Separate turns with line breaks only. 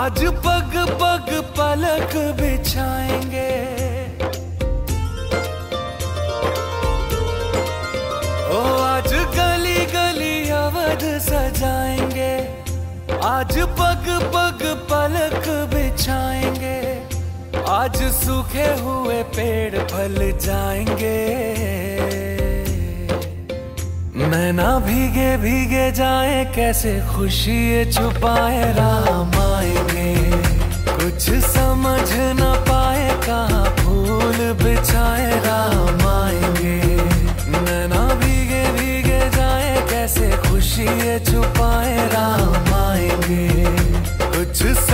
आज पग पग पलक बिछाएंगे, ओ आज गली गली अवध सजाएंगे। आज पग पग पलक बिछाएंगे, आज सूखे हुए पेड़ फल जाएंगे। नैना भीगे भीगे जाए, कैसे खुशी ये छुपाए, राम आएंगे। कुछ समझ न पाए, कहाँ फूल बिछाए, राम आएंगे। नैना भीगे भीगे जाए, कैसे खुशी ये छुपाए, राम आएंगे। कुछ